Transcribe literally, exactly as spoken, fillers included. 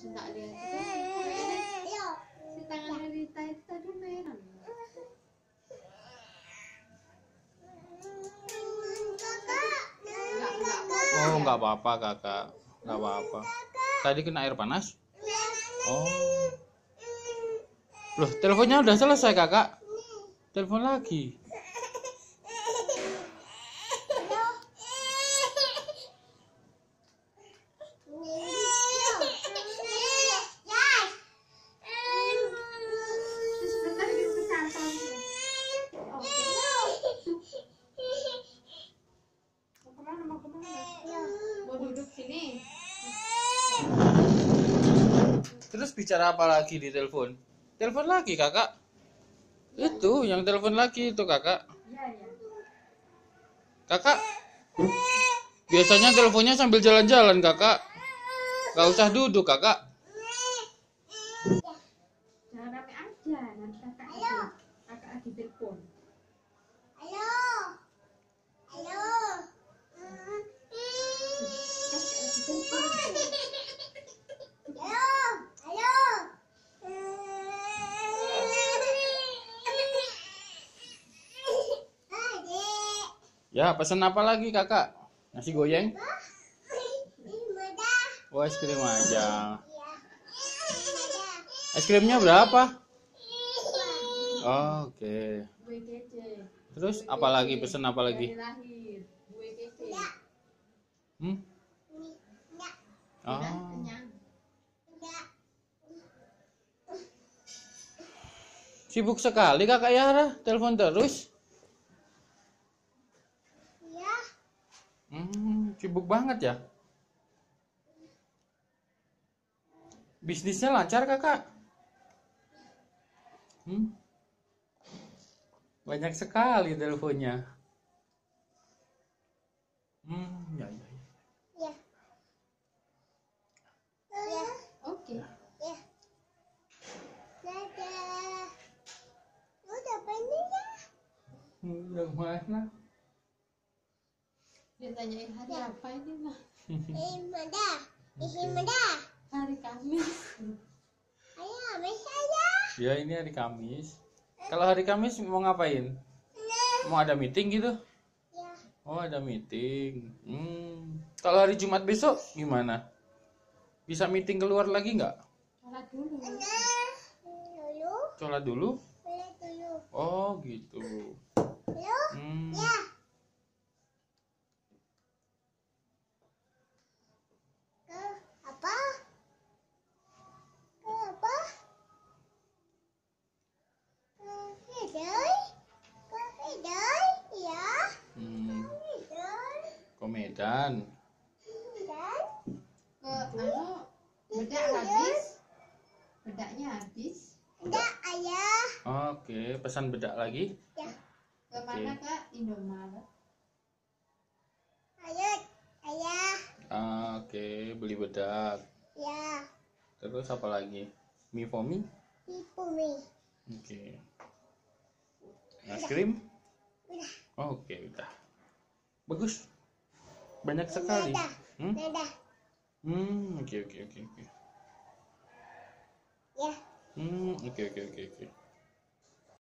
Tak lihat itu si tangannya Rita itu tadi merah. Oh, nggak apa-apa kakak, nggak apa-apa. Tadi kena air panas? Oh, loh, teleponnya udah selesai kakak. Telepon lagi. Terus bicara apa lagi di telepon? Telepon lagi kakak. Itu yang telepon lagi itu kakak. Kakak biasanya teleponnya sambil jalan-jalan kakak. Gak usah duduk kakak. Jangan rame aja, nanti kakak lagi, kakak lagi telepon. Halo. Halo. Ya, pesan apa lagi kakak? Nasi goyeng? Oh, es krim aja. Es krimnya berapa? Oh, oke. Okay. Terus apa lagi? Pesan apa lagi? Hmm? Oh. Sibuk sekali kakak Yara, telepon terus. Hmm, sibuk banget ya. Bisnisnya lancar kakak. Hmm? Banyak sekali teleponnya. Hmm, ya, ya, ya. Ya. Ya. Oke. Ya. Dadah. Udah pandai ya? Udah mana? Dia tanyain hari apa ini mah? Eh, Mada. Eh, Mada. Hari Kamis. Ayo, saya. Ya ini hari Kamis. Kalau hari Kamis mau ngapain? Mau ada meeting gitu? Ya. Oh ada meeting. Hmm. Kalau hari Jumat besok gimana? Bisa meeting keluar lagi nggak? Sholat dulu. Dulu. Sholat dulu? Boleh dulu. Oh gitu. Dulu. Hmm. Ya. Ke apa? Ke apa? Ke Hidai. Ke Hidai. Ya. Hmm. Hidai. Komedan. Dan Ke anu bedak habis. Bedaknya habis. ada ayah. Oke, pesan bedak lagi. Ya. Ke mana Kak? Indomaret. Ayah. Ayah. Oke, beli bedak. Ya. Terus apa lagi? Mie for me? Ibu mi. Oke. Es krim? Udah. Oke, udah. Bagus. Banyak sekali. Nada. Hmm? Nada. Hmm, oke oke oke oke. Ya. Hmm, oke oke oke oke.